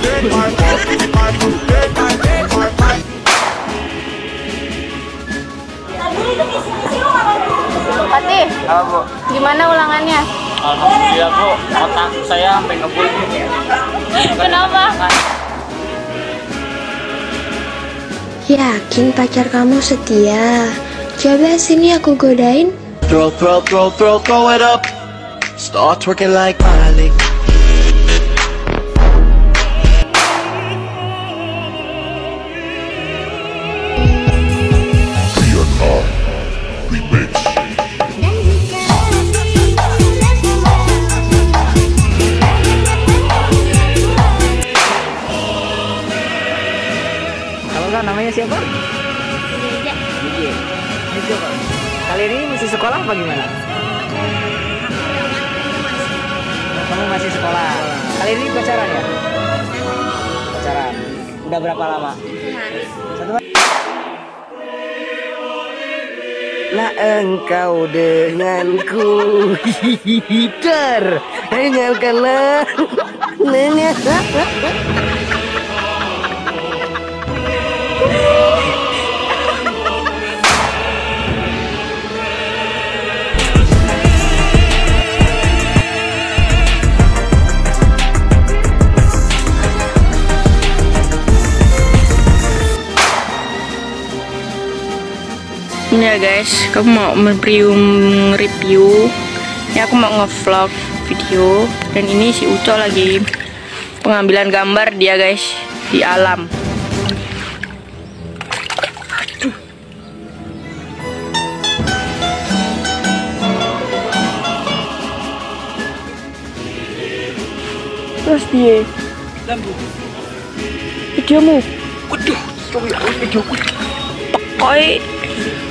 Fatih, Bu. gimana ulangannya? Alhamdulillah Bu, otak saya sampai ngebul. Kenapa? Yakin pacar kamu setia? Coba sini aku godain. Throw it up. Start twerking like Miley. Halo Kak, namanya siapa? Gigi. Gigi Kak. Kali ini masih sekolah apa gimana? Kamu masih sekolah. Kali ini pacaran ya? Pacaran. Udah berapa lama? Satu hari. Lah engkau denganku terhengalkanlah. Ini ya guys, aku mau review. Ini aku mau nge-vlog video. Dan ini si Uco lagi pengambilan gambar dia guys di alam. Terus dia videomu. Waduh, videoku. Pokoknya